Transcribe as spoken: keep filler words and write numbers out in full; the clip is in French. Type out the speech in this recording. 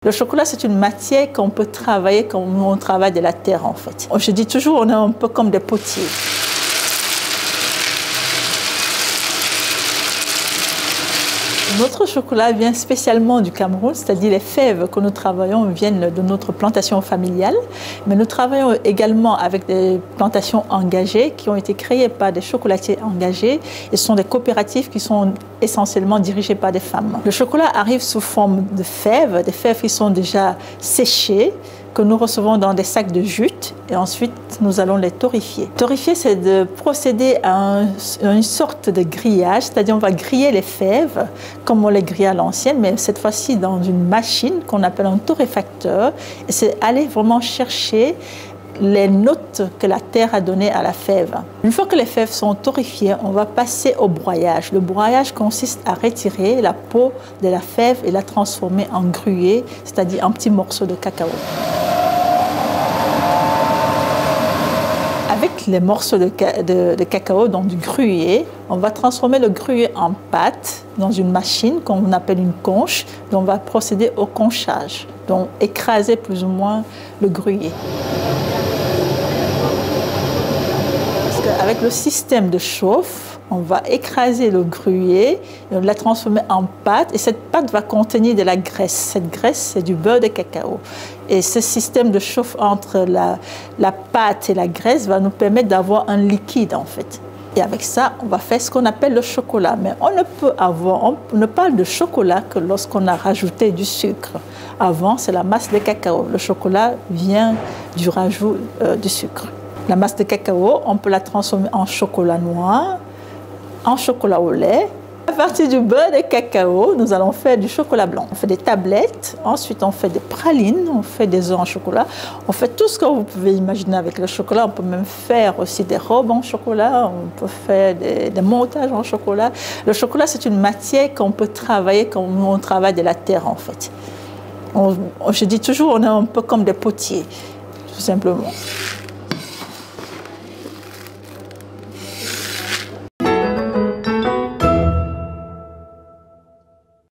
Le chocolat, c'est une matière qu'on peut travailler comme on travaille de la terre, en fait. Je dis toujours, on est un peu comme des potiers. Notre chocolat vient spécialement du Cameroun, c'est-à-dire les fèves que nous travaillons viennent de notre plantation familiale. Mais nous travaillons également avec des plantations engagées qui ont été créées par des chocolatiers engagés. Et ce sont des coopératives qui sont essentiellement dirigées par des femmes. Le chocolat arrive sous forme de fèves, des fèves qui sont déjà séchées, que nous recevons dans des sacs de jute et ensuite nous allons les torréfier. Torréfier, c'est de procéder à, un, à une sorte de grillage, c'est-à-dire on va griller les fèves comme on les grille à l'ancienne, mais cette fois-ci dans une machine qu'on appelle un torréfacteur. Et c'est aller vraiment chercher les notes que la terre a données à la fève. Une fois que les fèves sont torréfiées, on va passer au broyage. Le broyage consiste à retirer la peau de la fève et la transformer en gruyère, c'est-à-dire en petits morceaux de cacao. Avec les morceaux de, de, de cacao, donc du gruyère, on va transformer le gruyère en pâte dans une machine qu'on appelle une conche, dont on va procéder au conchage, donc écraser plus ou moins le gruyère. Avec le système de chauffe, on va écraser le gruyère, et la transformer en pâte et cette pâte va contenir de la graisse. Cette graisse, c'est du beurre de cacao. Et ce système de chauffe entre la, la pâte et la graisse va nous permettre d'avoir un liquide en fait. Et avec ça, on va faire ce qu'on appelle le chocolat. Mais on ne peut avoir, on ne parle de chocolat que lorsqu'on a rajouté du sucre. Avant, c'est la masse de cacao. Le chocolat vient du rajout euh, du sucre. La masse de cacao, on peut la transformer en chocolat noir, en chocolat au lait. À partir du beurre de cacao, nous allons faire du chocolat blanc. On fait des tablettes, ensuite on fait des pralines, on fait des œufs en chocolat. On fait tout ce que vous pouvez imaginer avec le chocolat. On peut même faire aussi des robes en chocolat, on peut faire des, des montages en chocolat. Le chocolat, c'est une matière qu'on peut travailler comme on travaille de la terre en fait. On, je dis toujours, on est un peu comme des potiers, tout simplement.